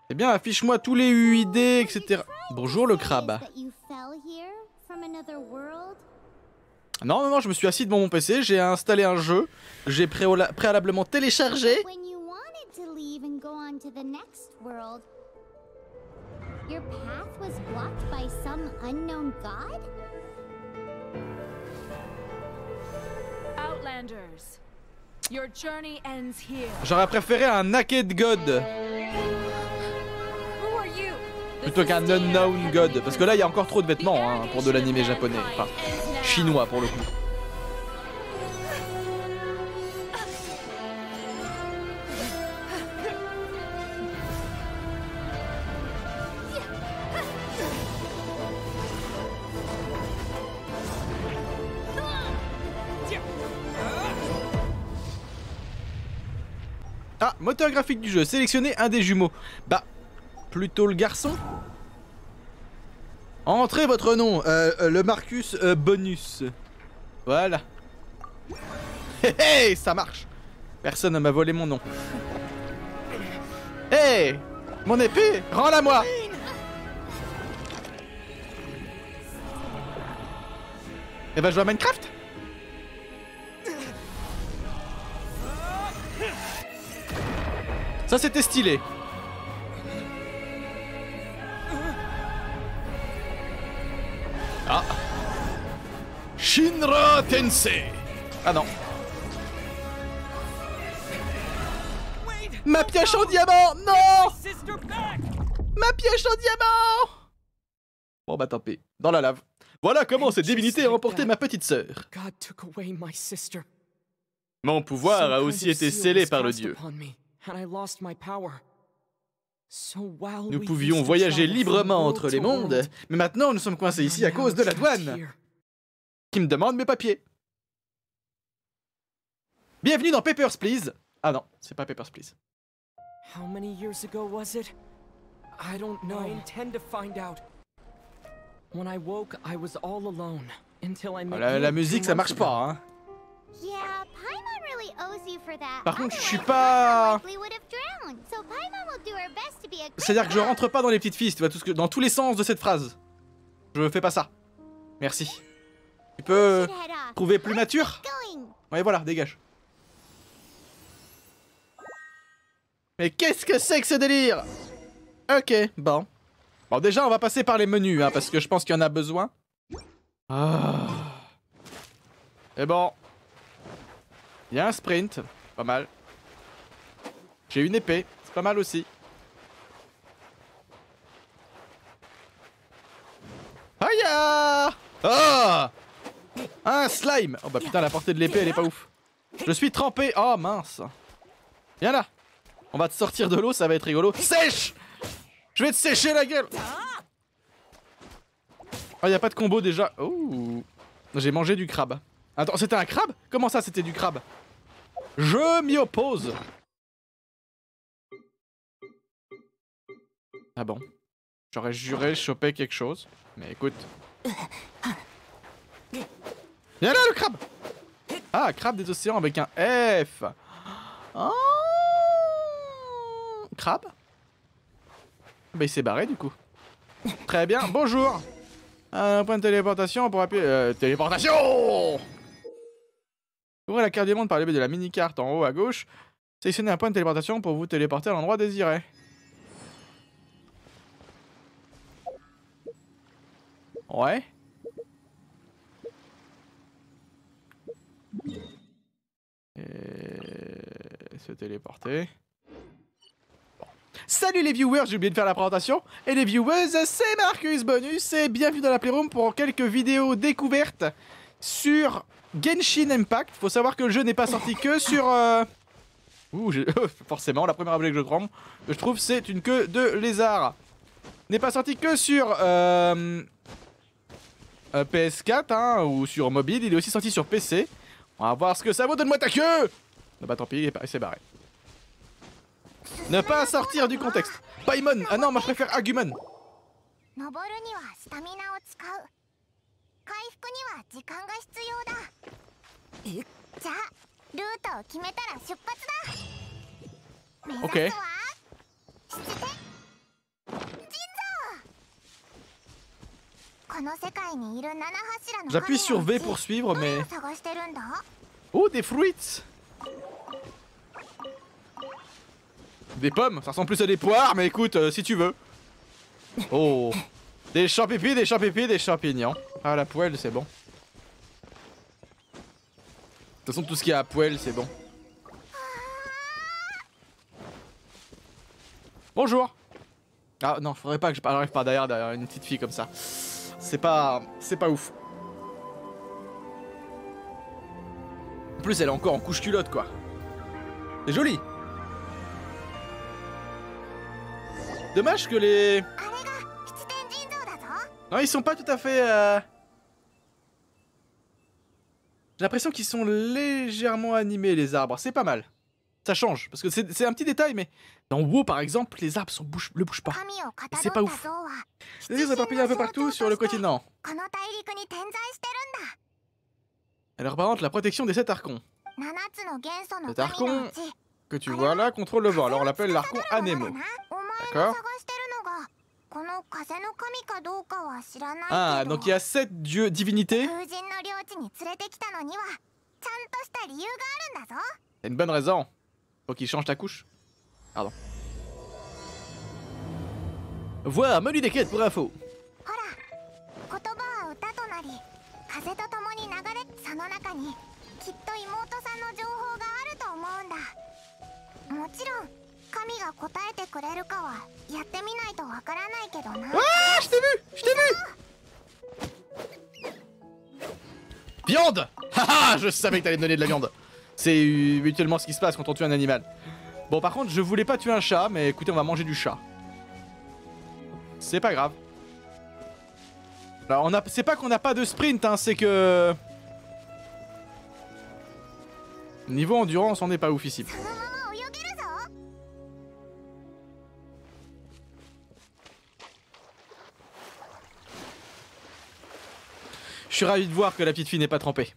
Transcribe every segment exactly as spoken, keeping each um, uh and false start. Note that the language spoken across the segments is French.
Eh bien, affiche-moi tous les U I D, et cetera. Bonjour le crabe. Non, non, non, je me suis assis devant mon P C, j'ai installé un jeu, j'ai préalablement téléchargé. J'aurais préféré un Naked God plutôt qu'un Unknown God, parce que là il y a encore trop de vêtements hein, pour de l'animé japonais, enfin chinois pour le coup. Ah, moteur graphique du jeu, sélectionnez un des jumeaux. Bah, plutôt le garçon. Entrez votre nom, euh, euh, le Marcus euh, Bonus. Voilà. Hé hé, ça marche. Personne ne m'a volé mon nom. Hé hey, mon épée, rends-la moi. Et bah je joue à Minecraft. Ça c'était stylé. Ah. Shinra Tensei. Ah non. Ma pioche en diamant. Non. Ma pioche en diamant. Bon bah tant pis. Dans la lave. Voilà comment cette divinité a emporté ma petite sœur. Mon pouvoir a aussi été scellé par le dieu. Nous pouvions voyager librement entre les mondes, mais maintenant nous sommes coincés ici à cause de la douane qui me demande mes papiers. Bienvenue dans Papers, Please. Ah non, c'est pas Papers, Please. How many years ago was it? I don't know. I intend to find out. When I woke, I was all alone until I met la, la musique, ça marche pas, hein. Par contre, je suis pas... C'est-à-dire que je rentre pas dans les petites fiches, tu vois, tout ce que... dans tous les sens de cette phrase. Je fais pas ça. Merci. Tu peux trouver plus mature? Ouais, voilà, dégage. Mais qu'est-ce que c'est que ce délire? Ok, bon. Bon, déjà, on va passer par les menus, hein, parce que je pense qu'il y en a besoin. Ah. Et bon. Il y a un sprint, pas mal. J'ai une épée, c'est pas mal aussi. Aïe! Oh! Un slime! Oh bah putain, la portée de l'épée, elle est pas ouf. Je suis trempé. Oh mince. Viens là. On va te sortir de l'eau, ça va être rigolo. Sèche! Je vais te sécher la gueule! Oh, y a pas de combo déjà. Oh! J'ai mangé du crabe. Attends, c'était un crabe? Comment ça, c'était du crabe? Je m'y oppose. Ah bon? J'aurais juré choper quelque chose. Mais écoute. Viens là, le crabe! Ah, crabe des océans avec un F. Oh. Crabe? Bah il s'est barré du coup. Très bien, bonjour. Un point de téléportation pour appuyer... Euh, téléportation! Ouvrez la carte du monde par le biais de la mini-carte en haut à gauche. Sélectionnez un point de téléportation pour vous téléporter à l'endroit désiré. Ouais. Et... se téléporter. Salut les viewers, j'ai oublié de faire la présentation. Et les viewers, c'est Marcus Bonus et bienvenue dans la Playroom pour quelques vidéos découvertes sur Genshin Impact. Faut savoir que le jeu n'est pas sorti que sur... Euh... Ouh, forcément, la première objet que je trouve, je trouve c'est une queue de lézard. N'est pas sorti que sur euh... Euh, P S quatre hein, ou sur mobile, il est aussi sorti sur P C. On va voir ce que ça vaut, donne-moi ta queue. Non bah tant pis, il s'est barré. Ne pas sortir du contexte. Paimon, ah non, moi je préfère Agumon. Ok. J'appuie sur V pour suivre, mais... Oh, des fruits! Des pommes, ça ressemble plus à des poires, mais écoute, euh, si tu veux. Oh, des champignons, des champignons, des champignons. Ah, la poêle, c'est bon. De toute façon, tout ce qui est à poêle, c'est bon. Bonjour. Ah non, faudrait pas que j'arrive par derrière, derrière une petite fille comme ça. C'est pas... c'est pas ouf. En plus, elle est encore en couche culotte, quoi. C'est joli. Dommage que les... Non, ils sont pas tout à fait... Euh... J'ai l'impression qu'ils sont légèrement animés, les arbres. C'est pas mal. Ça change, parce que c'est un petit détail, mais... Dans WoW, par exemple, les arbres ne bouge, bougent pas. C'est pas ouf. Les îles sont éparpillées un peu partout sur le continent. Elle représente la protection des sept archons. Cet archon que tu vois là contrôle le vent, alors on l'appelle l'archon Anemo. D'accord. Ah, donc il y a sept dieux, divinités. C'est une bonne raison. Faut qu'il change ta couche. Pardon. Voir, menu des quêtes pour info. Ah, je t'ai vu, je t'ai vu. Viande. Haha, je savais que t'allais me donner de la viande. C'est mutuellement ce qui se passe quand on tue un animal. Bon, par contre, je voulais pas tuer un chat, mais écoutez, on va manger du chat. C'est pas grave. Alors, on a, c'est pas qu'on n'a pas de sprint, hein, c'est que... Niveau endurance, on n'est pas ouf ici. Je suis ravi de voir que la petite fille n'est pas trempée.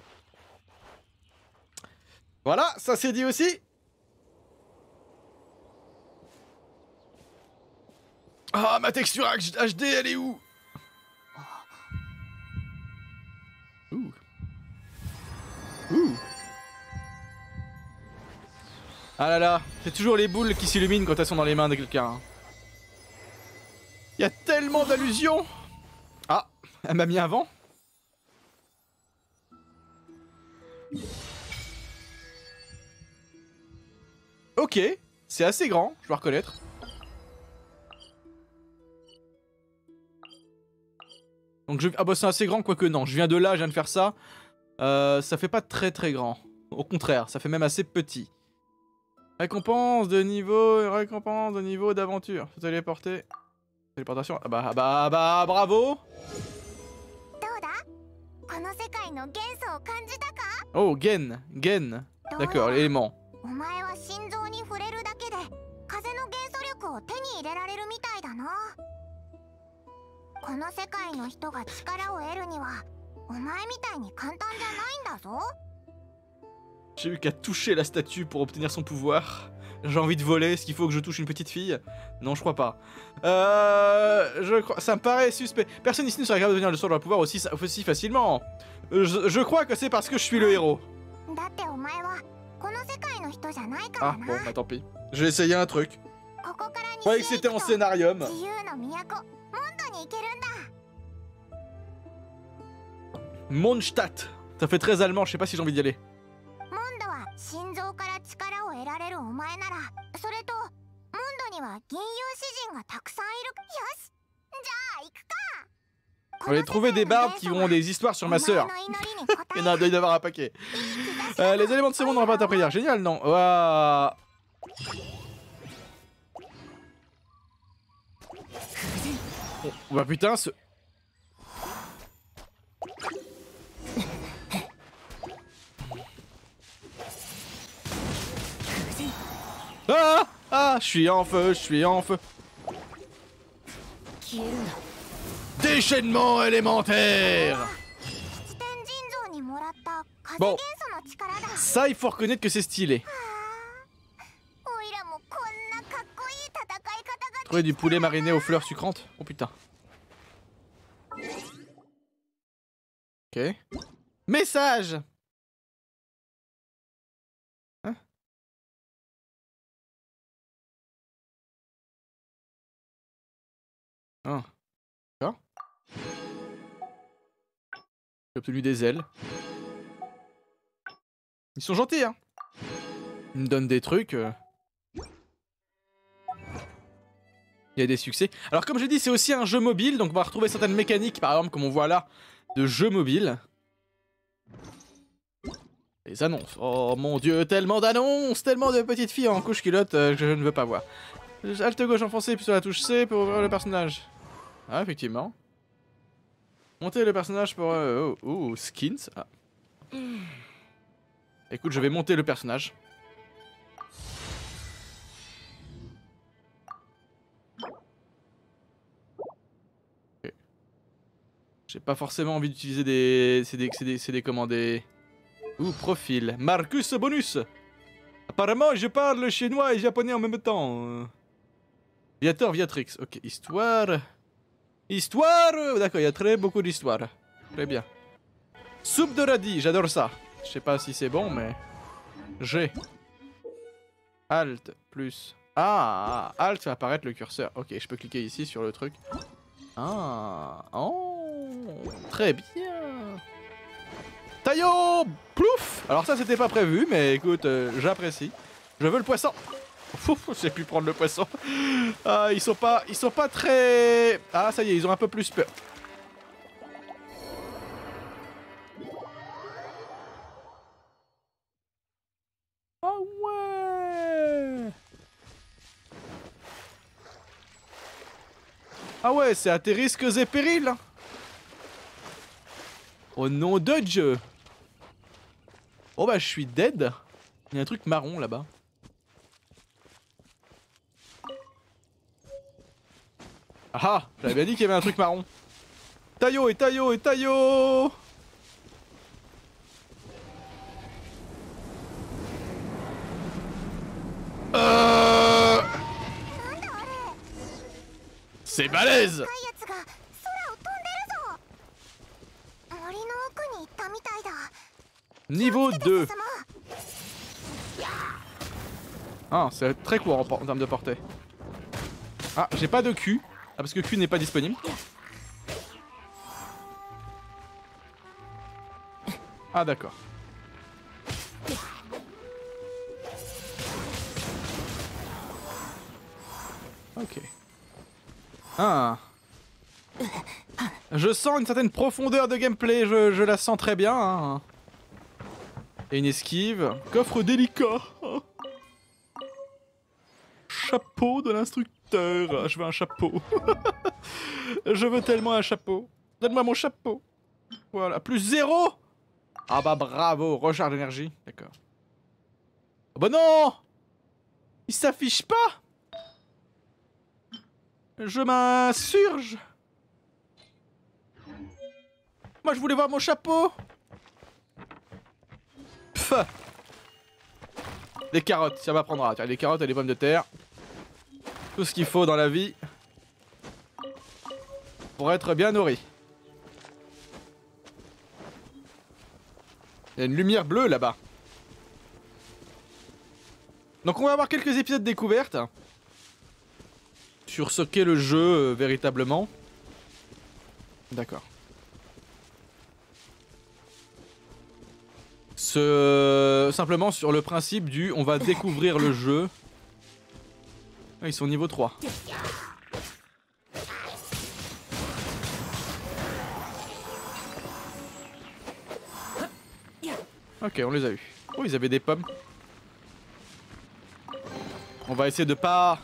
Voilà, ça c'est dit aussi. Ah, ma texture H D, elle est où? Ouh. Ouh. Ah là là, c'est toujours les boules qui s'illuminent quand elles sont dans les mains de quelqu'un. Il y a tellement d'allusions. Ah, elle m'a mis un vent. Ok, c'est assez grand, je dois reconnaître. Donc je... Ah bah c'est assez grand, quoique non, je viens de là, je viens de faire ça. Euh, ça fait pas très très grand. Au contraire, ça fait même assez petit. Récompense de niveau, récompense de niveau d'aventure. Faut téléporter. Téléportation, ah bah, ah bah, ah bah, bravo. Oh, Gen, Gen. D'accord, l'élément. J'ai eu qu'à toucher la statue pour obtenir son pouvoir. J'ai envie de voler, est-ce qu'il faut que je touche une petite fille? Non, je crois pas. Euh... Je crois... Ça me paraît suspect. Personne ici ne serait capable de devenir le sort de leur pouvoir aussi, aussi facilement. Je, je crois que c'est parce que je suis le héros. Ah, bon, bah tant pis. Je vais essayer un truc. Je croyais que c'était en scénarium. Mondstadt. Ça fait très allemand, je sais pas si j'ai envie d'y aller. On va trouver des barbes qui ont des histoires sur ma sœur. Il y en a doit y avoir un paquet. Euh, les éléments de ce monde n'ont pas ta prière. Génial, non? Waouh. Oh, bah putain, ce... Ah! Ah! Je suis en feu, je suis en feu. Déchaînement élémentaire. Bon, ça il faut reconnaître que c'est stylé. Trouver du poulet mariné aux fleurs sucrantes. Oh putain. Ok. Message. Hein? Ah. D'accord. J'ai obtenu des ailes. Ils sont gentils, hein. Ils me donnent des trucs. Euh... Il y a des succès. Alors comme je dis, c'est aussi un jeu mobile, donc on va retrouver certaines mécaniques, par exemple, comme on voit là, de jeux mobiles. Les annonces. Oh mon dieu, tellement d'annonces, tellement de petites filles en couche culotte euh, que je ne veux pas voir. Alt gauche enfoncé, puis sur la touche C pour ouvrir le personnage. Ah, effectivement. Monter le personnage pour... Euh, oh, oh, skins. Ah. Écoute, je vais monter le personnage. Okay. J'ai pas forcément envie d'utiliser des... C'est des... C'est des... C'est des... Comment des... Ouh, profil. Marcus Bonus. Apparemment, je parle chinois et japonais en même temps. Viator, Viatrix. Ok, histoire... Histoire. D'accord, il y a très beaucoup d'histoire. Très bien. Soupe de radis, j'adore ça. Je sais pas si c'est bon, mais... G. Alt, plus... Ah, Alt fait apparaître le curseur. Ok, je peux cliquer ici sur le truc. Ah, oh, très bien. Taillot, plouf. Alors ça, c'était pas prévu, mais écoute, euh, j'apprécie. Je veux le poisson. Ouf, j'ai pu prendre le poisson. Ah, ils sont pas, ils sont pas très... Ah, ça y est, ils ont un peu plus peur. Oh ouais. Ah ouais, c'est à tes risques et périls. Au nom de Dieu. Oh bah je suis dead. Il y a un truc marron là-bas. Ah, j'avais bien dit qu'il y avait un truc marron. Taillot et taillot et taillot. Euh... C'est balèze. Niveau deux. Ah, c'est très court en, en termes de portée. Ah, j'ai pas de Q. Ah, parce que Q n'est pas disponible. Ah, d'accord. Ok. Ah. Je sens une certaine profondeur de gameplay, je, je la sens très bien. Hein. Et une esquive. Coffre délicat. Chapeau de l'instructeur. Je veux un chapeau. Je veux tellement un chapeau. Donne-moi mon chapeau. Voilà. Plus zéro. Ah bah bravo. Recharge d'énergie. D'accord. Oh bah non. Il s'affiche pas. Je m'insurge. Moi je voulais voir mon chapeau. Pff. Des carottes, ça m'apprendra. Tiens, des carottes et des pommes de terre. Tout ce qu'il faut dans la vie. Pour être bien nourri. Il y a une lumière bleue là-bas. Donc on va avoir quelques épisodes découvertes. Sur ce qu'est le jeu euh, véritablement. D'accord. Ce... Simplement sur le principe du on va découvrir le jeu. Ah, ils sont niveau trois. Ok, on les a eu. Oh, ils avaient des pommes. On va essayer de pas...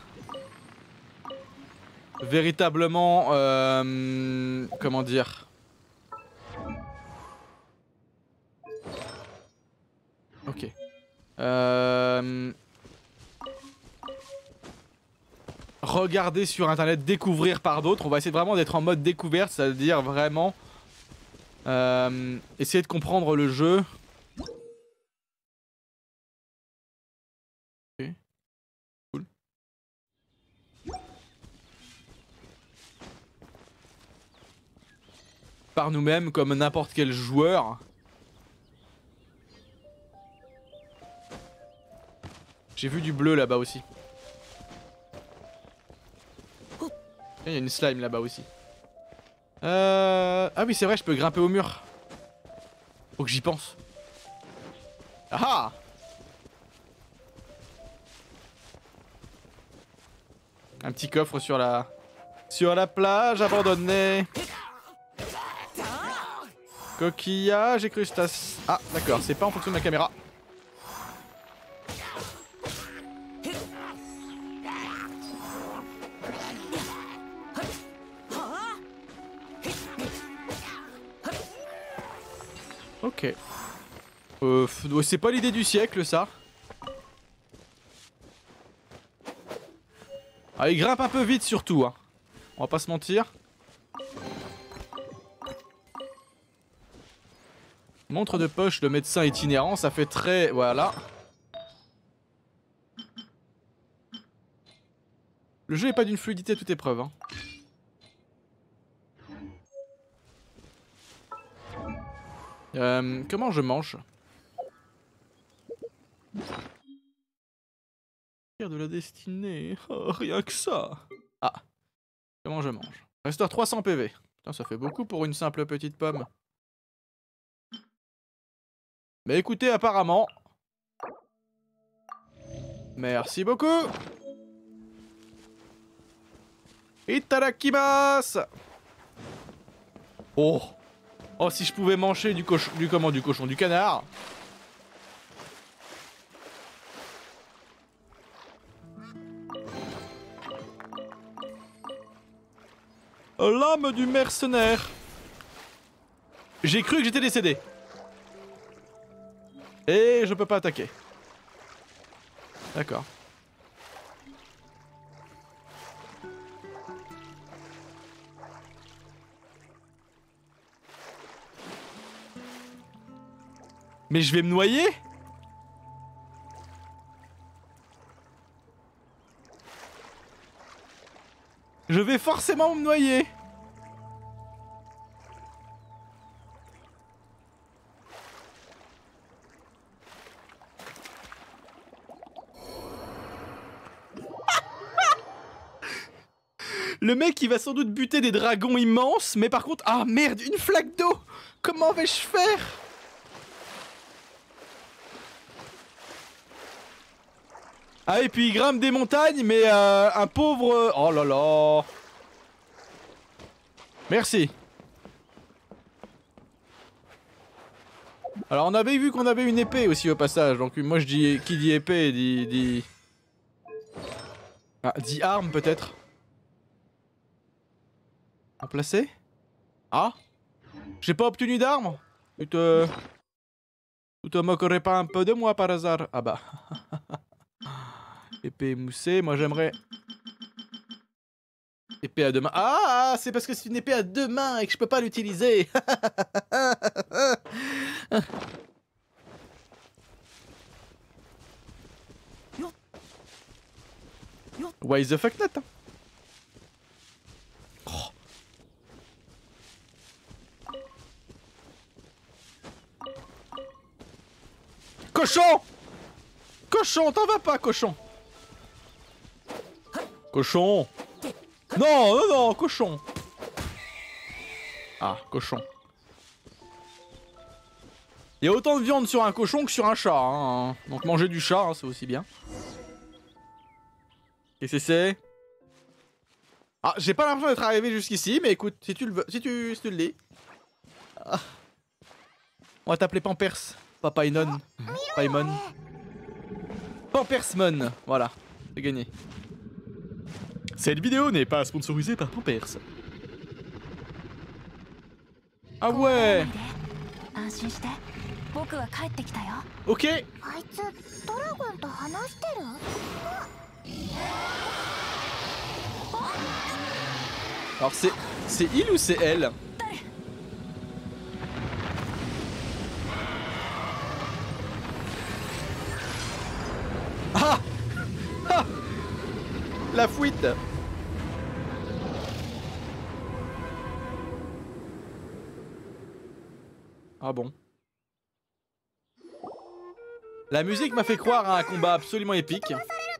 Véritablement... Euh... Comment dire... Ok. Euh... Regarder sur internet, découvrir par d'autres. On va essayer vraiment d'être en mode découverte, c'est-à-dire vraiment... Euh... Essayer de comprendre le jeu. Ok. Cool. par nous-mêmes comme n'importe quel joueur. J'ai vu du bleu là-bas aussi. Il y a une slime là-bas aussi. Euh... Ah oui c'est vrai, je peux grimper au mur. Faut que j'y pense. Ah! Un petit coffre sur la... Sur la plage abandonnée. Coquillage et crustacés. Ah d'accord, c'est pas en fonction de ma caméra. Ok. Euh, c'est pas l'idée du siècle ça. Ah, il grimpe un peu vite surtout, hein. On va pas se mentir. Montre de poche, le médecin itinérant, ça fait très... Voilà. Le jeu est pas d'une fluidité à toute épreuve, hein. Euh, comment je mange? De la destinée, oh, rien que ça. Ah, comment je mange? Restaure trois cents P V. Putain, ça fait beaucoup pour une simple petite pomme. Mais écoutez, apparemment... Merci beaucoup. Itadakimasu. Oh. Oh, si je pouvais manger du cochon... Du comment? Du cochon, du canard. L'âme du mercenaire. J'ai cru que j'étais décédé. Et je peux pas attaquer. D'accord. Mais je vais me noyer? Je vais forcément me noyer. Le mec il va sans doute buter des dragons immenses, mais par contre... Ah merde, une flaque d'eau. Comment vais-je faire? Ah et puis il grimpe des montagnes, mais euh, un pauvre... Oh là là. Merci. Alors on avait vu qu'on avait une épée aussi au passage, donc moi je dis... Qui dit épée dit... dit... Ah, dit arme peut-être. Remplacé? Ah? J'ai pas obtenu d'arme? Tu te... Tu te moquerais pas un peu de moi par hasard? Ah bah... Épée émoussée, moi j'aimerais... Épée à deux mains. Ah, c'est parce que c'est une épée à deux mains et que je peux pas l'utiliser. Why the fuck not? Oh. Cochon! Cochon, t'en vas pas, cochon! Cochon! Non, non, non, cochon! Ah, cochon. Il y a autant de viande sur un cochon que sur un chat, hein. Donc manger du chat, hein, c'est aussi bien. Qu'est-ce que c'est? Ah, j'ai pas l'impression d'être arrivé jusqu'ici, mais écoute, si tu le veux, si tu, si tu le dis. Ah. On va t'appeler Pampers, pas Painon. Paimon. Pampersmon, voilà, c'est gagné. Cette vidéo n'est pas sponsorisée par Pampers. Ah ouais. Ok. Alors c'est... c'est il ou c'est elle? Ah, ah, la fuite. Ah bon. La musique m'a fait croire à un combat absolument épique.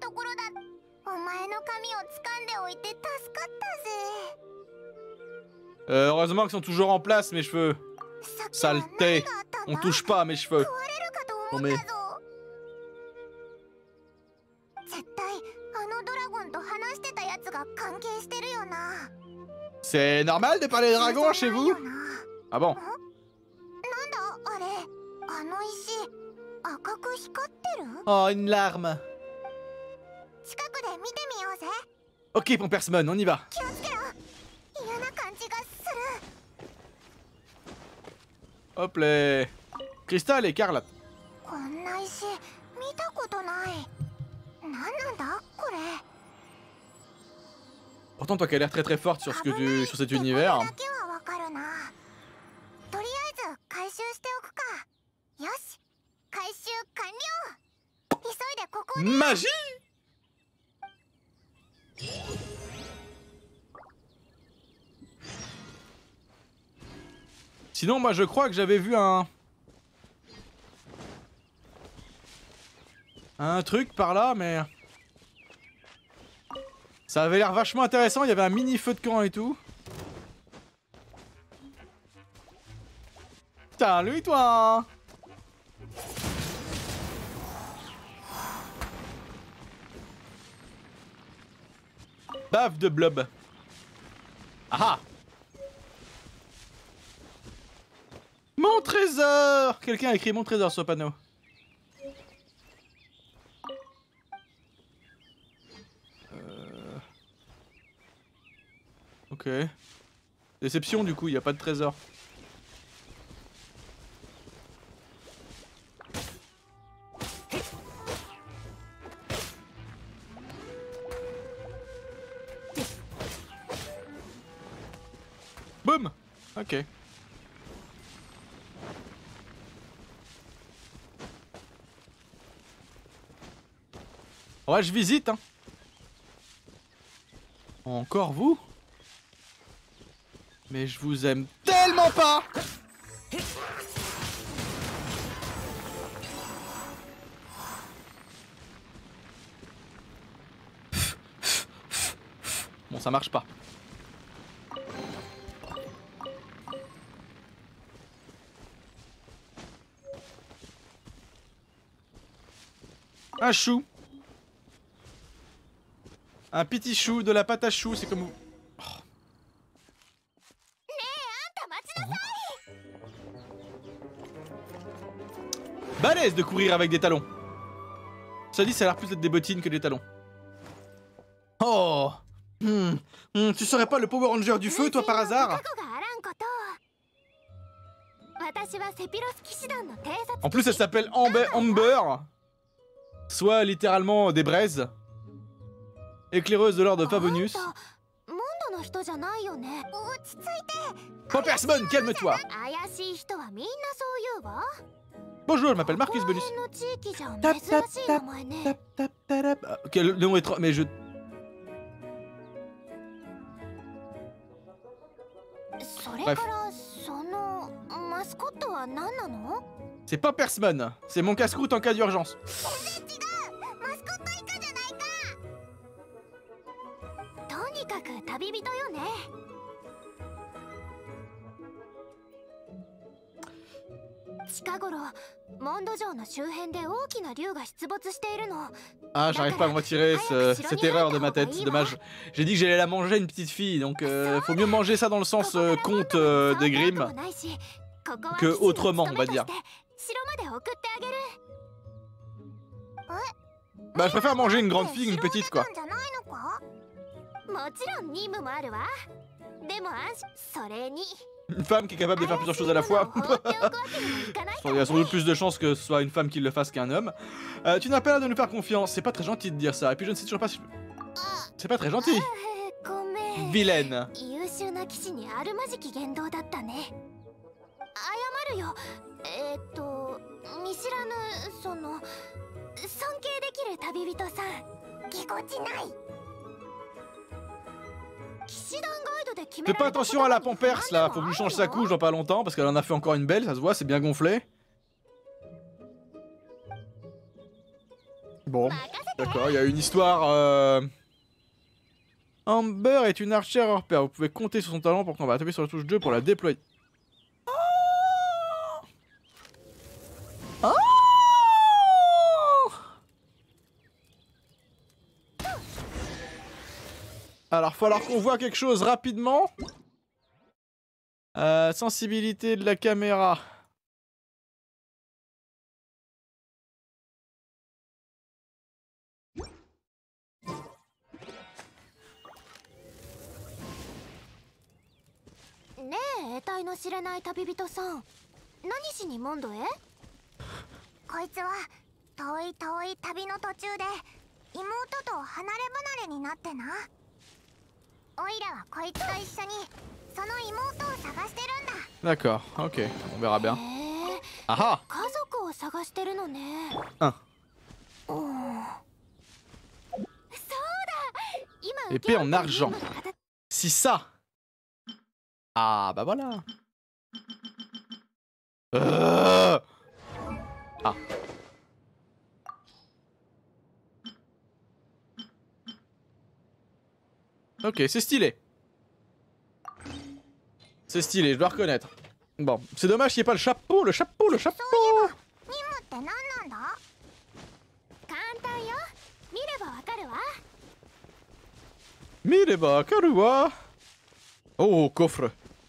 Euh, heureusement qu'ils sont toujours en place, mes cheveux. Saleté. On touche pas à mes cheveux. Non mais... C'est normal de parler de dragons chez vous? Ah bon? Oh, une larme. Ok, Pompersmon, on y va. Hop les... Cristal et écarlate. Pourtant, toi qui as l'air très très forte sur, ce que tu... sur cet univers. Magie! Sinon, moi je crois que j'avais vu un... Un truc par là, mais... Ça avait l'air vachement intéressant, il y avait un mini feu de camp et tout. Putain, lui toi! Bave de blob. Ah! Mon trésor! Quelqu'un a écrit mon trésor sur le panneau. Euh... Ok. Déception du coup, il n'y a pas de trésor. Boum! Ok. Ouais, je visite, hein. Encore vous? Mais je vous aime tellement pas! Bon, ça marche pas. Un chou. Un petit chou, de la pâte à chou, c'est comme vous. Oh. Balèze de courir avec des talons. Ça dit, ça a l'air plus d'être des bottines que des talons. Oh. Hmm. Hmm. Tu serais pas le Power Ranger du feu, toi, par hasard? En plus, elle s'appelle Amber, Amber. Soit littéralement des braises. Éclaireuse de l'ordre de Favonius. Pompersmon, calme-toi. Bonjour, je m'appelle Marcus Bonus. Tap, tap, tap, tap, tap, tap. Ok, le nom est trop... Mais je... Bref. C'est Pompersmon. C'est mon casse-croûte en cas d'urgence. Ah, j'arrive pas à me retirer ce, cette erreur de ma tête, dommage. J'ai dit que j'allais la manger une petite fille, donc euh, faut mieux manger ça dans le sens euh, conte euh, de Grimm que autrement, on va dire. Bah, je préfère manger une grande fille qu'une petite, quoi. Une femme qui est capable de faire plusieurs choses à la fois. Il y a sans doute plus de chances que ce soit une femme qui le fasse qu'un homme. Euh, tu n'as pas l'air de nous faire confiance. C'est pas très gentil de dire ça. Et puis je ne sais toujours pas si... C'est pas très gentil. Vilaine. Fais pas attention à la Pampers là, faut que je lui change sa couche dans pas longtemps parce qu'elle en a fait encore une belle, ça se voit, c'est bien gonflé. Bon, d'accord, il y a une histoire... Euh... Amber est une archère hors pair, vous pouvez compter sur son talent pour qu'on va taper sur la touche deux pour la déployer. Oh oh Alors, faut alors qu'on voit quelque chose rapidement. Euh, sensibilité de la caméra. ねえ、得体の知れない旅人さん、何しにモンドへ？こいつは遠い遠い旅の途中で妹と離れ離れになってな。オイラはこいつと一緒にその妹を探してるんだ。 D'accord, ok, on verra bien. へえ、 Ah ah 家族を探してるのね。 Un. おお、そうだ。今 Épée en argent. Si ça. Ah bah voilà. Euh ah. Ok, c'est stylé. C'est stylé, je dois reconnaître. Bon, c'est dommage qu'il n'y ait pas le chapeau, le chapeau, le chapeau. 任務って何なんだ？簡単よ。見ればわかるわ。 Mireba, Karua. Oh, coffre.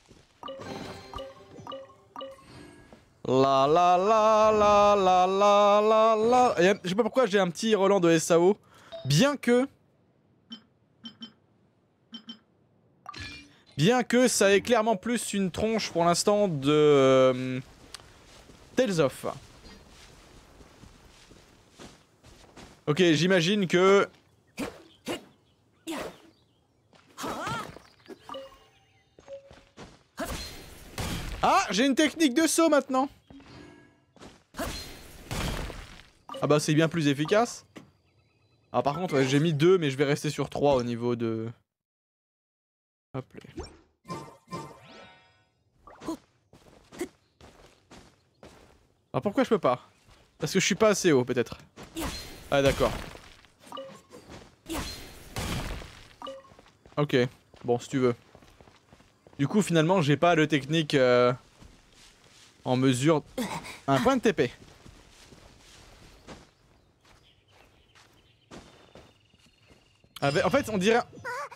La la la la la la la la. Et, je sais pas pourquoi j'ai un petit Roland de S A O. Bien que... Bien que ça ait clairement plus une tronche pour l'instant de... Euh, Tales of. Ok, j'imagine que... Ah, j'ai une technique de saut maintenant. Ah bah c'est bien plus efficace. Ah par contre ouais, j'ai mis deux mais je vais rester sur trois au niveau de... Hop là. Ah pourquoi je peux pas? Parce que je suis pas assez haut peut-être. Ah d'accord. Ok, bon si tu veux. Du coup finalement j'ai pas de technique euh, en mesure... Un point de T P. Ah, bah, en fait on dirait...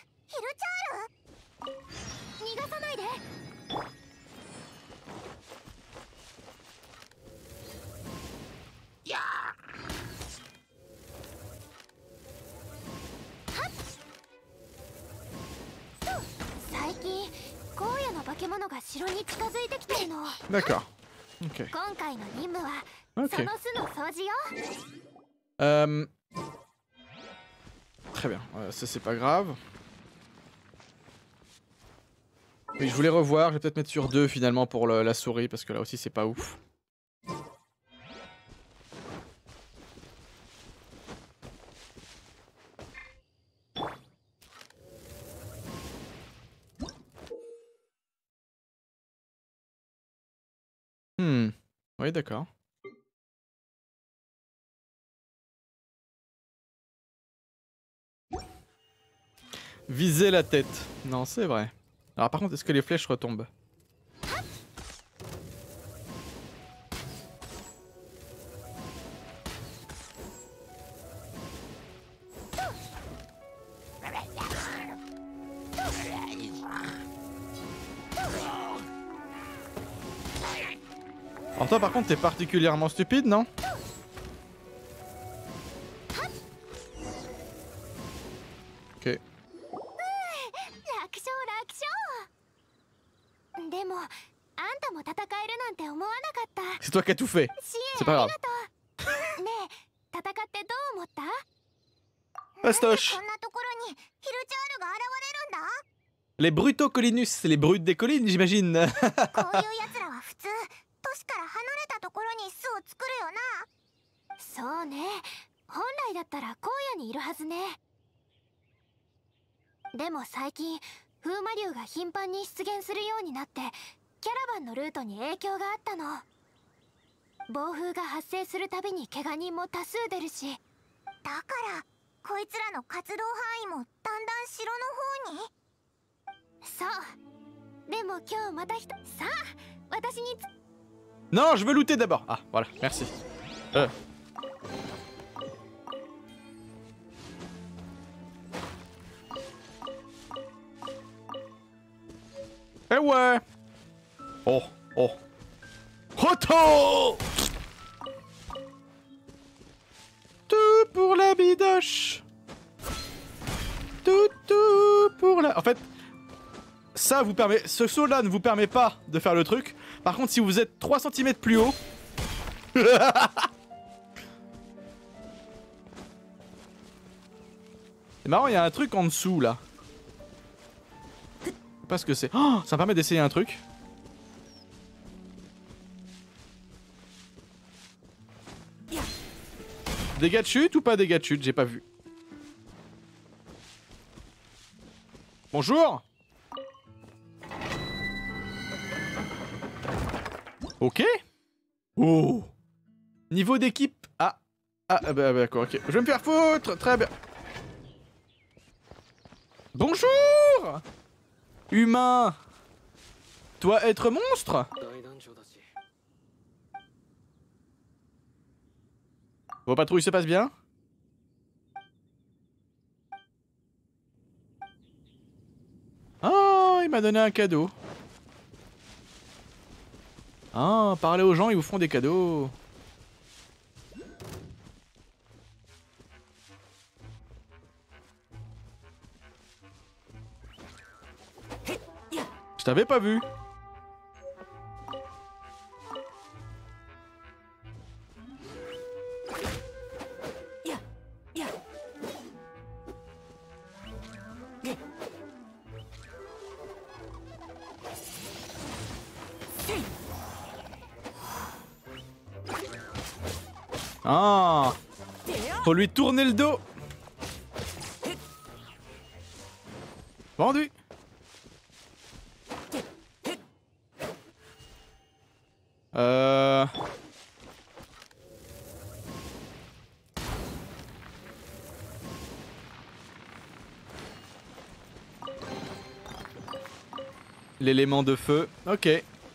D'accord. Ok. Ok. Euh... Très bien, euh, ça c'est pas grave. Oui, je voulais revoir, je vais peut-être mettre sur deux finalement pour le, la souris parce que là aussi c'est pas ouf. Hmm, oui d'accord. Viser la tête. Non, c'est vrai. Alors par contre, est-ce que les flèches retombent? Alors toi par contre, t'es particulièrement stupide, non? Ok. C'est toi qui as tout fait. C'est pas grave. Pastoche. Les Brutocolinus, c'est les brutes des collines, j'imagine. 風魔竜が頻繁に出現するようになってキャラバンのルートに影響があったの。暴風が発生するたびに怪我人も多数出るし、だからこいつらの活動範囲もだんだん城の方に。そう。でも今日またひとさあ私につ Non, je veux looter d'abord. Ah, voilà, merci. Euh. Eh ouais. Oh, oh. Roto. Tout pour la bidoche. Tout, tout pour la... En fait... Ça vous permet, ce saut là ne vous permet pas de faire le truc. Par contre si vous êtes trois centimètres plus haut. C'est marrant, il y a un truc en dessous là. Je sais pas ce que c'est. Oh, ça me permet d'essayer un truc. Dégâts de chute ou pas dégâts de chute? J'ai pas vu. Bonjour. Ok. Oh. Niveau d'équipe. Ah. Ah bah, bah d'accord, ok. Je vais me faire foutre. Très bien. Bonjour. Humain. Toi être monstre. Vos patrouilles se passent bien? Oh, il m'a donné un cadeau. Ah, parlez aux gens, ils vous font des cadeaux. Je t'avais pas vu. Ah, faut lui tourner le dos. Vendu. Euh... L'élément de feu, ok.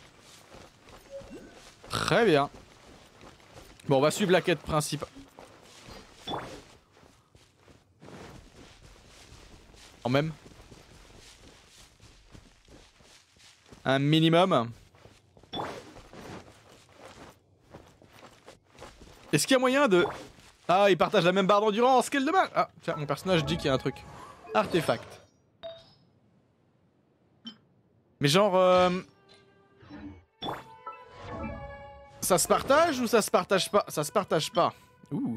Très bien. Bon, on va suivre la quête principale. En même. Un minimum. Est-ce qu'il y a moyen de... Ah, ils partagent la même barre d'endurance, quel dommage. Ah, tiens, mon personnage dit qu'il y a un truc. Artefact. Mais genre... Euh... Ça se partage ou ça se partage pas? Ça se partage pas. Ouh.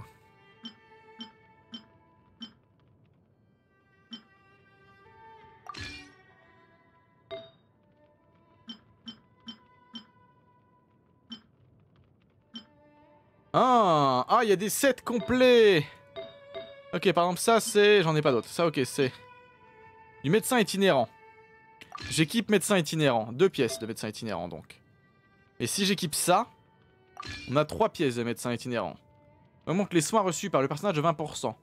Ah, ah, il y a des sets complets. Ok, par exemple ça c'est... J'en ai pas d'autres. Ça ok, c'est... Du médecin itinérant. J'équipe médecin itinérant. Deux pièces de médecin itinérant donc. Et si j'équipe ça... On a trois pièces de médecin itinérant. Augmente les soins reçus par le personnage de vingt pour cent.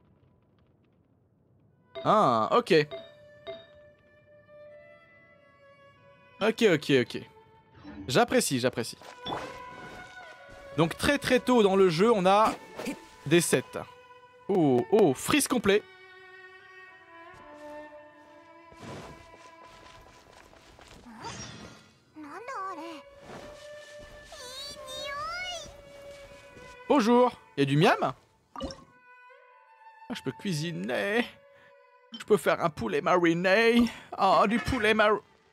Ah, ok. Ok, ok, ok. J'apprécie, j'apprécie. Donc très très tôt dans le jeu, on a des sets. Oh, oh, freeze complet. Bonjour, il y a du miam? Ah, je peux cuisiner. Je peux faire un poulet mariné. Oh, du poulet mar...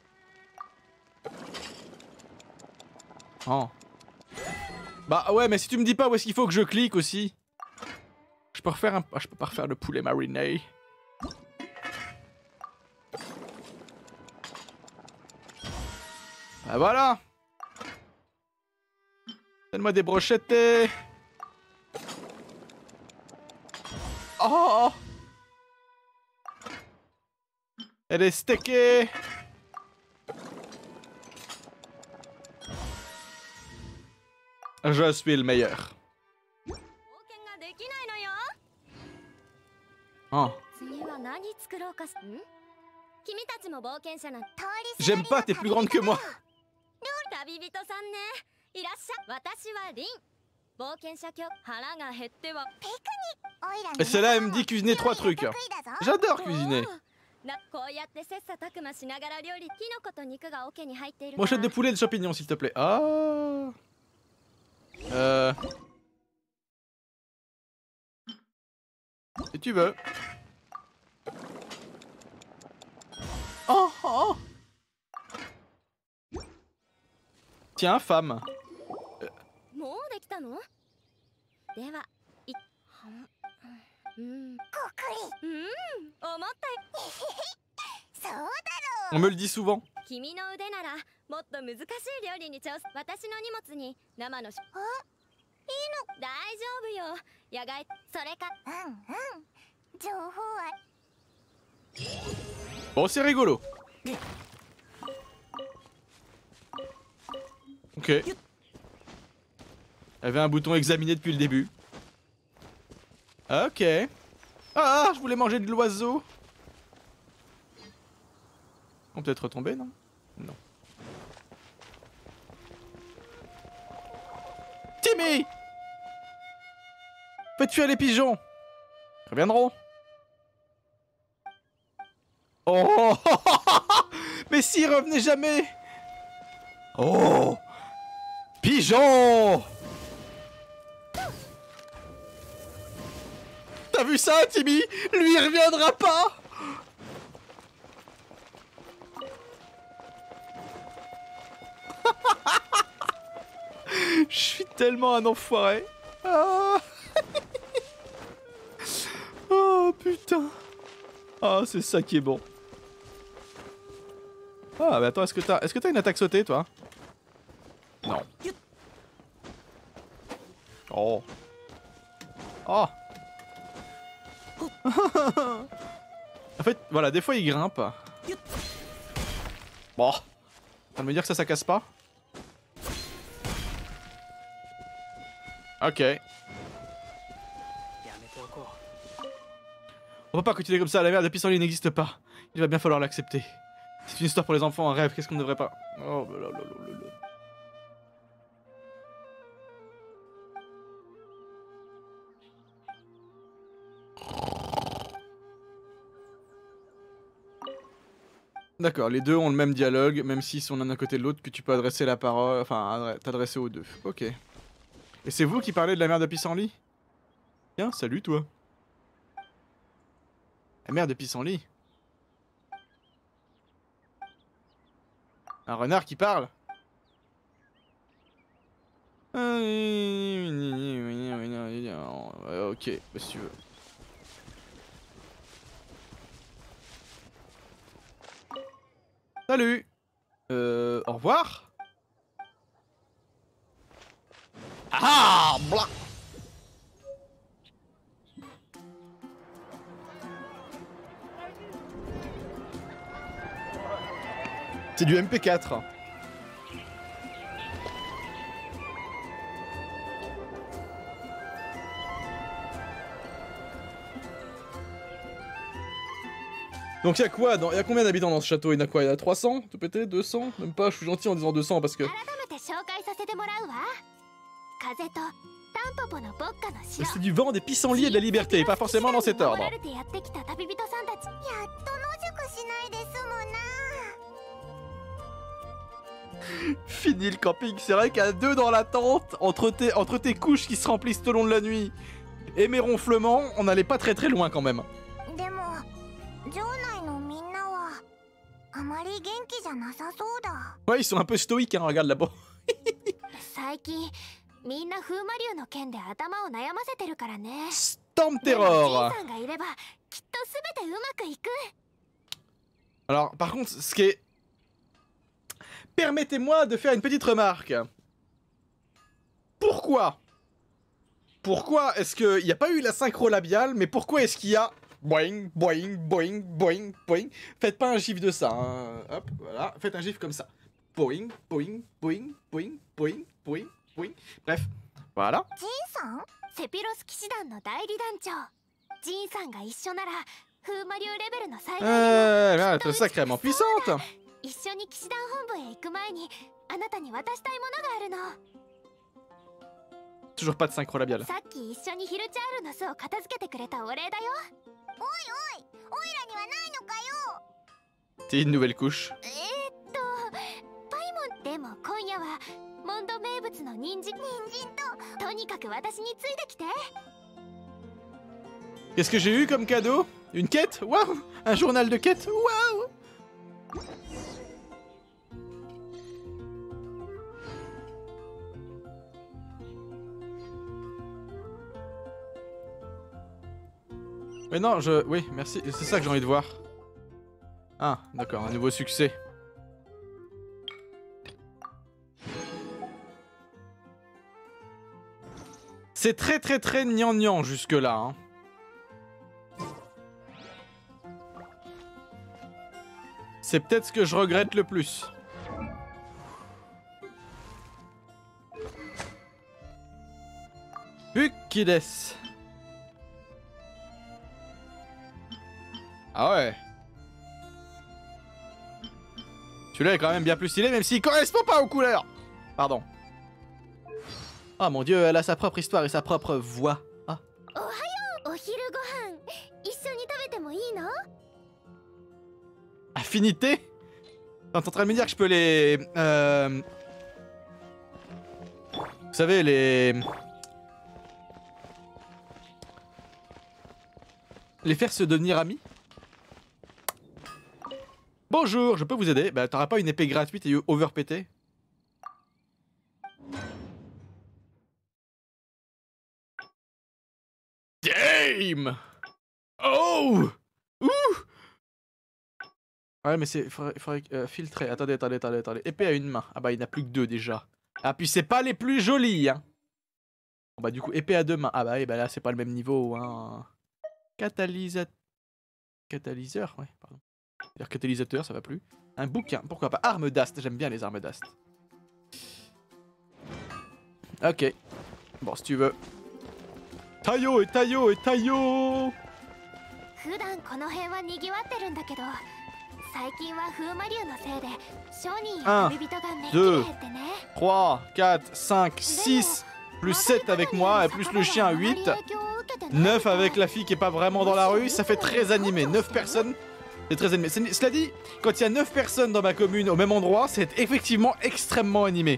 Oh. Bah ouais, mais si tu me dis pas où est-ce qu'il faut que je clique aussi. Je peux refaire un... Ah, je peux pas refaire le poulet mariné. Bah voilà. Donne-moi des brochettes. Oh. Elle est stickée. Je suis le meilleur. Oh. J'aime pas, t'es plus grande que moi. Et celle-là, elle me dit cuisiner trois trucs. J'adore cuisiner. Brochette de poulet et de champignons, s'il te plaît. Ah. Euh... Si tu veux. Oh, oh. Tiens, femme. Euh... On me le dit souvent. Bon, c'est rigolo. Ok. Il y avait un bouton examiné depuis le début. Ok. Ah, je voulais manger de l'oiseau. On peut peut-être retomber, non? Non. Timmy! Faites fuir les pigeons! Ils reviendront. Oh! Mais s'ils revenaient jamais! Oh! Pigeon! T'as vu ça, Timmy? Lui, il reviendra pas! Je suis tellement un enfoiré. Ah. Oh putain. Ah, c'est ça qui est bon. Ah, mais attends, est-ce que t'as est-ce que t'as une attaque sautée, toi? Non. Oh. Oh. En fait, voilà, des fois il grimpe. Bon. Ça veut me dire que ça, ça casse pas? Ok. On peut pas continuer comme ça, la merde de pissenlit n'existe pas. Il va bien falloir l'accepter. C'est une histoire pour les enfants, un rêve, qu'est-ce qu'on ne devrait pas... Oh là là là là là. D'accord, les deux ont le même dialogue, même s'ils sont l'un à côté de l'autre, que tu peux adresser la parole, enfin t'adresser aux deux. Ok. Et c'est vous qui parlez de la mère de pissenlit? Tiens, salut toi. La mère de pissenlit. Un renard qui parle? Ok, bah si tu veux. Salut. Euh... Au revoir. Ah, blah. C'est du M P quatre. Donc y'a quoi dans... Y'a combien d'habitants dans ce château? Il y en a quoi? Il y en a trois cents? Tout pété? deux cents? Même pas, je suis gentil en disant deux cents parce que... C'est du vent, des pissenlits et de la liberté, pas forcément dans cet ordre. Fini le camping, c'est vrai qu'à deux dans la tente, entre tes, entre tes couches qui se remplissent tout au long de la nuit et mes ronflements, on n'allait pas très très loin quand même. Ouais, ils sont un peu stoïques, hein, regarde là-bas. Storm Terror. Alors, par contre, ce qui est... Permettez-moi de faire une petite remarque. Pourquoi Pourquoi est-ce qu'il n'y a pas eu la synchro labiale, mais pourquoi est-ce qu'il y a Boing, boing, boing, boing, boing. Faites pas un gif de ça, hein. Hop, voilà. Faites un gif comme ça. Boing, boing, boing, boing, boing, boing, boing. Bref, voilà. ジンさんセピロス騎士団の代理団長ジンさんが一緒なら風魔流レベルの最大 Euh, là, elle est sacrément puissante. 一緒に騎士団本部へ行く前にあなたに渡したいものがあるの Toujours pas de synchro labial. さっき一緒にヒルチャールの巣を片付けてくれたお礼だよおいおいおいらにはないのかよ C'est une nouvelle couche. えー、っとパイモンでも今夜はモンド名物の人参人参ととにかく私についてきて Qu'est-ce que j'ai eu comme cadeau? Une quête? Waouh! Un journal de quête? Waouh! Mais non, je... Oui, merci. C'est ça que j'ai envie de voir. Ah, d'accord, un nouveau succès. C'est très très très gnangnan jusque-là, hein. C'est peut-être ce que je regrette le plus. Bukides. Ah ouais. Celui-là est quand même bien plus stylé, même s'il correspond pas aux couleurs. Pardon. Ah mon dieu, elle a sa propre histoire et sa propre voix. Ah. Affinité? T'es en train de me dire que je peux les... Euh... Vous savez, les... Les faire se devenir amis? Bonjour, je peux vous aider? Bah t'auras pas une épée gratuite et overpétée? Game! Oh! Ouh! Ouais mais c'est... Il faudrait, faudrait euh, filtrer. Attendez, attendez, attendez, attendez. Épée à une main. Ah bah il n'y en a plus que deux déjà. Ah puis c'est pas les plus jolis hein. Bon bah du coup épée à deux mains. Ah bah, et bah là c'est pas le même niveau hein. Catalysateur... Catalyseur? Ouais, pardon. C'est-à-dire catalysateur, ça va plus. Un bouquin, pourquoi pas. Arme d'ast, j'aime bien les armes d'ast. Ok. Bon, si tu veux. Taillot et taillot et taillot. un, deux, trois, quatre, cinq, six, plus sept avec moi, et plus le chien huit. neuf avec la fille qui est pas vraiment dans la rue, ça fait très animé. neuf personnes, c'est très animé. Cela dit, quand il y a neuf personnes dans ma commune au même endroit, c'est effectivement extrêmement animé.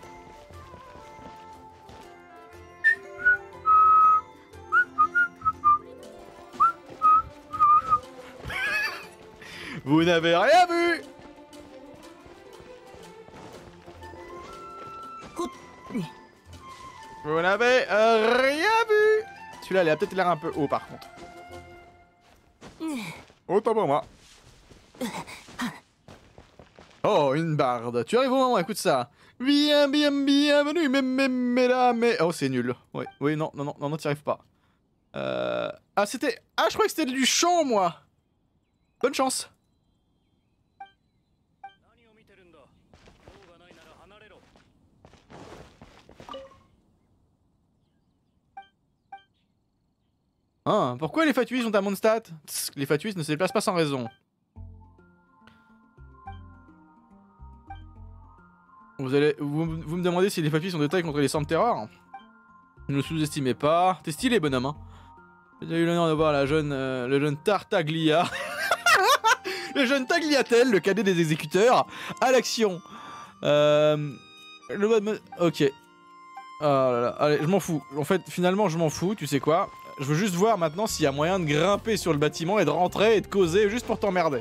Vous n'avez rien vu! Vous n'avez euh, rien vu! Celui-là, il a peut-être l'air un peu haut par contre. Autant pour moi. Oh, une barde. Tu arrives au moment, écoute ça. Bien, bien, bienvenue, mais, mais, mais là, mais... Oh, c'est nul. Oui, oui, non, non, non, non, non, t'y arrives pas. Euh... Ah, c'était... Ah, je crois que c'était du chant, moi. Bonne chance. Hein, pourquoi les fatuis sont à Mondstadt? Les fatuis ne se déplacent pas sans raison. Vous allez, vous, vous me demandez si les fatuis sont de taille contre les Sang Terror? Ne le sous-estimez pas. T'es stylé, bonhomme. Hein. J'ai eu l'honneur de voir la jeune, euh, le jeune Tartaglia. Le jeune Tagliatelle, le cadet des exécuteurs, à l'action. Euh, le mode... Ok. Oh là là. Allez, je m'en fous. En fait, finalement, je m'en fous. Tu sais quoi? Je veux juste voir maintenant s'il y a moyen de grimper sur le bâtiment et de rentrer et de causer juste pour t'emmerder.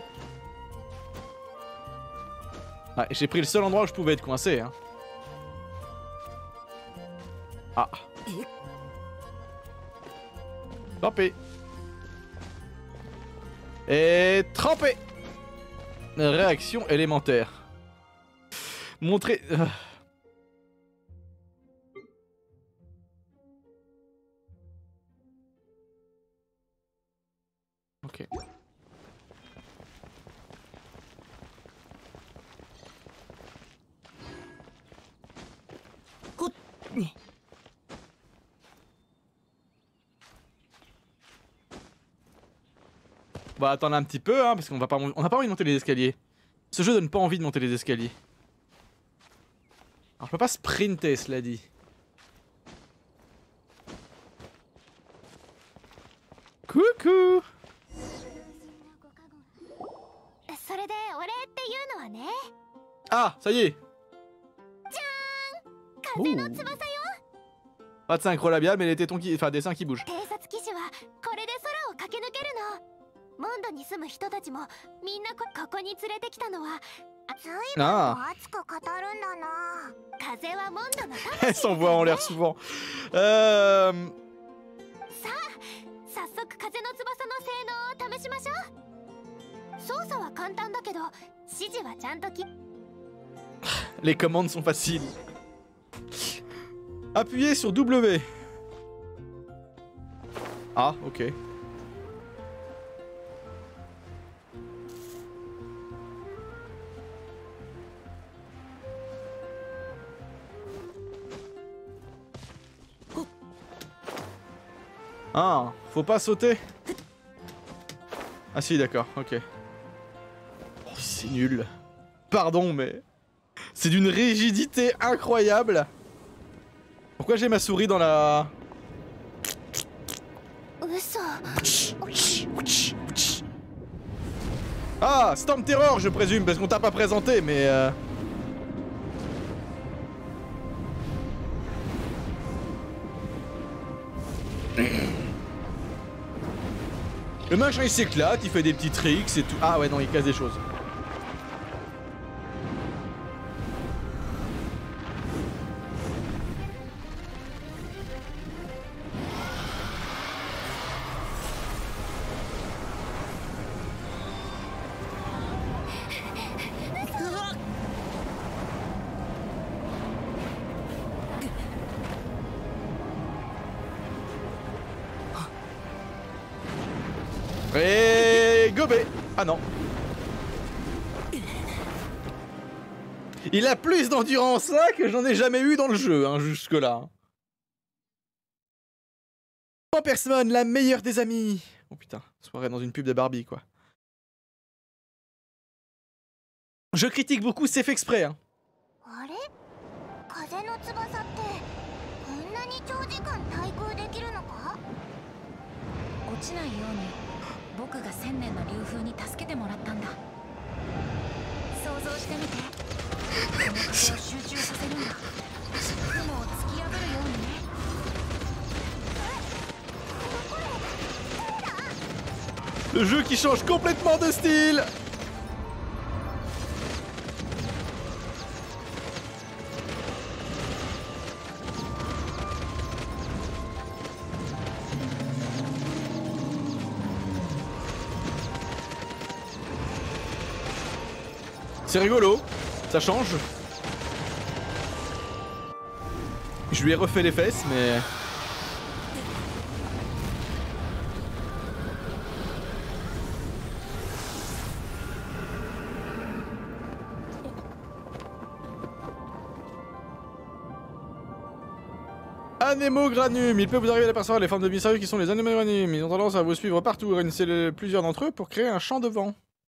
Ouais, j'ai pris le seul endroit où je pouvais être coincé. Hein. Ah. Trempé. Et trempé. Réaction élémentaire. Montrer... Euh... Ok. On va attendre un petit peu, hein, parce qu'on va pas, on n'a pas envie de monter les escaliers. Ce jeu donne pas envie de monter les escaliers. Alors je peux pas sprinter, cela dit. Coucou. Ah, ça y est. Oh. Pas de synchro labial, mais les tétons qui... Enfin, des seins qui bougent. Ah. Elle s'envoie en l'air souvent. Euh... Les commandes sont faciles. Appuyez sur W. Ah, ok. Ah, faut pas sauter. Ah si, d'accord, ok. Oh, c'est nul. Pardon, mais... C'est d'une rigidité incroyable. Pourquoi j'ai ma souris dans la... Ah, Storm Terror, je présume, parce qu'on t'a pas présenté, mais... Euh... Le machin il s'éclate, il fait des petits tricks et tout. Ah ouais, non, il casse des choses. Et gobé. Ah non. Il a plus d'endurance là que j'en ai jamais eu dans le jeu, hein, jusque là. Oh Persmon, la meilleure des amies. Oh putain, soirée dans une pub de Barbie quoi. Je critique beaucoup, c'est fait exprès hein. Le jeu qui change complètement de style. C'est rigolo, ça change. Je lui ai refait les fesses, mais... Anémogranum, il peut vous arriver d'apercevoir les formes de mystérieux qui sont les anémogranum. Ils ont tendance à vous suivre partout, réunissez plusieurs d'entre eux pour créer un champ de vent.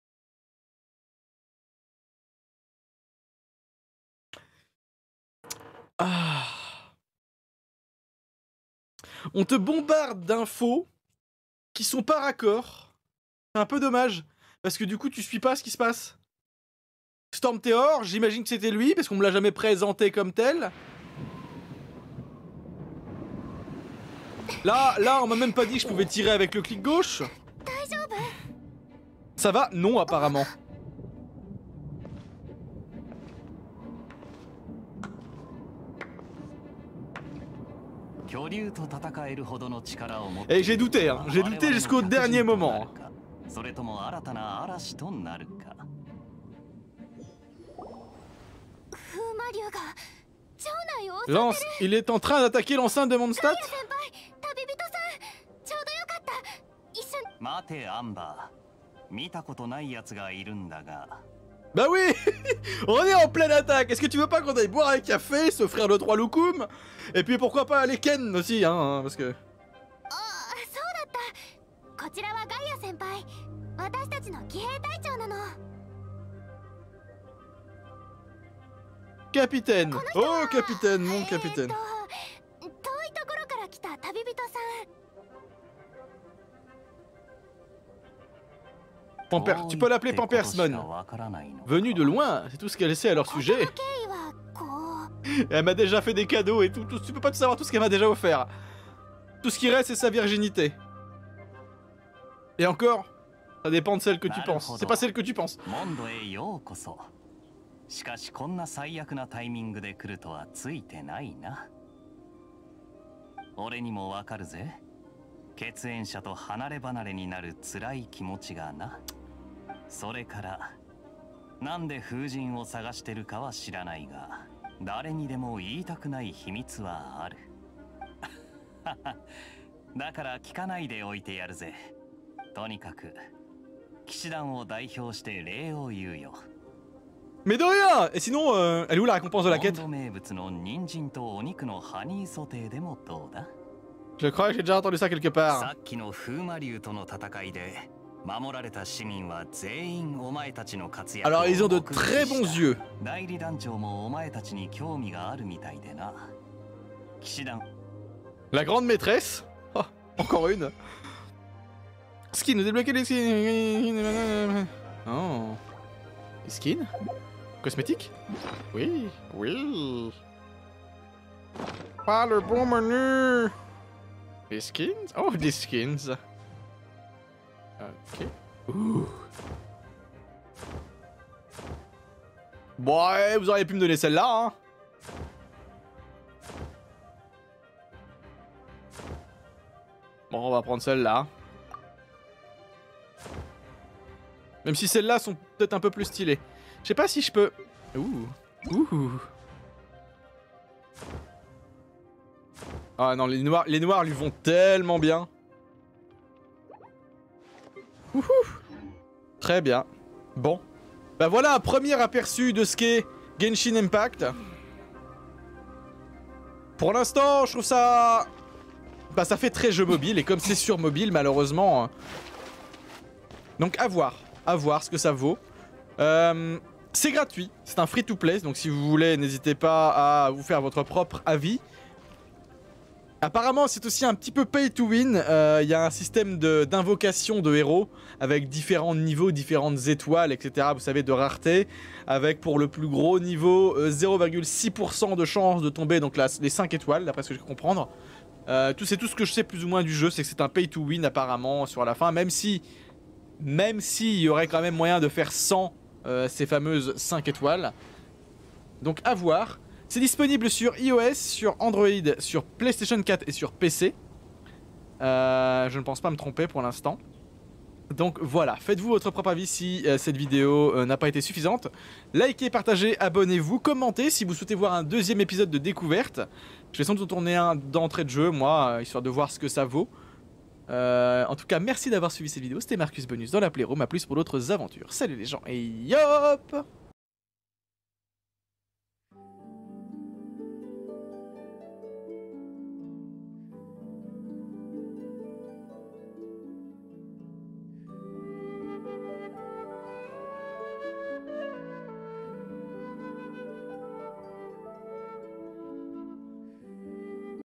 Ah. On te bombarde d'infos qui sont pas raccords. C'est un peu dommage, parce que du coup tu suis pas ce qui se passe. Storm Terror, j'imagine que c'était lui, parce qu'on me l'a jamais présenté comme tel. Là, là, on m'a même pas dit que je pouvais tirer avec le clic gauche. Ça va? Non, apparemment. Et j'ai douté, hein. J'ai douté jusqu'au dernier moment. Lance, il est en train d'attaquer l'enceinte de Mondstadt. Bah oui. On est en pleine attaque. Est-ce que tu veux pas qu'on aille boire un café, s'offrir le trois loukoum? Et puis pourquoi pas aller Ken aussi, hein, parce que... そうだった。こちらはガイア先輩。私たちの騎兵隊長なの。 Capitaine. Oh capitaine, mon capitaine. 遠いところから来た旅人さん。 Pampers, tu peux l'appeler Pampersman. Venu de loin, c'est tout ce qu'elle sait à leur sujet. Elle m'a déjà fait des cadeaux et tout, tout. Tu peux pas tout savoir tout ce qu'elle m'a déjà offert. Tout ce qui reste, c'est sa virginité. Et encore, ça dépend de celle que tu penses. C'est pas celle que tu penses. しかしこんな最悪なタイミングで来るとはついてないな。俺にもわかるぜ。血縁者と離れ離れになる辛い気持ちがな。それからなんで風神を探してるかは知らないが、誰にでも言いたくない秘密はある。だから聞かないでおいてやるぜ。とにかく騎士団を代表して礼を言うよ。 Mais de rien. Et sinon, euh, elle est où la récompense de la quête? Je crois que j'ai déjà entendu ça quelque part. Alors ils ont de très bons yeux. La grande maîtresse. Oh, encore une. Skin, débloquer les skins. Oh. Les skins? Cosmétique? Oui, oui. Pas le bon menu. Des skins? Oh, des skins. Ok. Ouh. Bon, ouais, vous auriez pu me donner celle-là, hein. Bon, on va prendre celle-là. Même si celles-là sont peut-être un peu plus stylées. Je sais pas si je peux... Ouh. Ouh. Ah non, les noirs, les noirs lui vont tellement bien. Ouhou. Très bien. Bon. Bah voilà un premier aperçu de ce qu'est Genshin Impact. Pour l'instant, je trouve ça... Bah ça fait très jeu mobile, et comme c'est sur mobile, malheureusement... Donc à voir. À voir ce que ça vaut. Euh... C'est gratuit, c'est un free-to-play, donc si vous voulez, n'hésitez pas à vous faire votre propre avis. Apparemment, c'est aussi un petit peu pay-to-win. Il euh, y a un système d'invocation de, de héros avec différents niveaux, différentes étoiles, et cetera. Vous savez, de rareté, avec pour le plus gros niveau euh, zéro virgule six pour cent de chance de tomber, donc là, les cinq étoiles, d'après ce que je peux comprendre. Euh, tout, c'est tout ce que je sais plus ou moins du jeu, c'est que c'est un pay-to-win apparemment sur la fin, même si, même s'il y aurait quand même moyen de faire cent Euh, ces fameuses cinq étoiles. Donc à voir. C'est disponible sur iOS, sur Android, sur PlayStation quatre et sur P C. Euh, je ne pense pas me tromper pour l'instant. Donc voilà, faites-vous votre propre avis si euh, cette vidéo euh, n'a pas été suffisante. Likez, partagez, abonnez-vous, commentez si vous souhaitez voir un deuxième épisode de découverte. Je vais sans doute tourner un d'entrée de jeu, moi, euh, histoire de voir ce que ça vaut. Euh, en tout cas, merci d'avoir suivi cette vidéo. C'était Marcus Bonus dans la Playroom. A plus pour d'autres aventures. Salut les gens et yop!